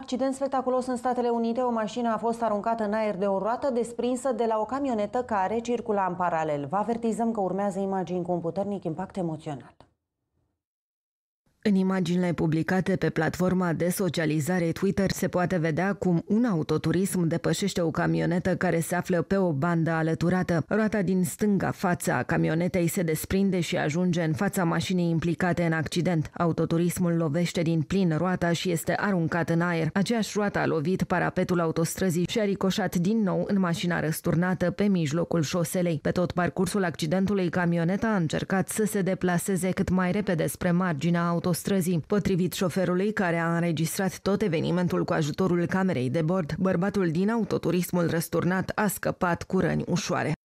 accident spectaculos în Statele Unite. O mașină a fost aruncată în aer de o roată desprinsă de la o camionetă care circula în paralel. Vă avertizăm că urmează imagini cu un puternic impact emoțional. În imaginile publicate pe platforma de socializare Twitter se poate vedea cum un autoturism depășește o camionetă care se află pe o bandă alăturată. Roata din stânga față a camionetei se desprinde și ajunge în fața mașinii implicate în accident. Autoturismul lovește din plin roata și este aruncat în aer. Aceeași roată a lovit parapetul autostrăzii și a ricoșat din nou în mașina răsturnată pe mijlocul șoselei. Pe tot parcursul accidentului, camioneta a încercat să se deplaseze cât mai repede spre marginea autostrăzii. Potrivit șoferului, care a înregistrat tot evenimentul cu ajutorul camerei de bord, bărbatul din autoturismul răsturnat a scăpat cu răni ușoare.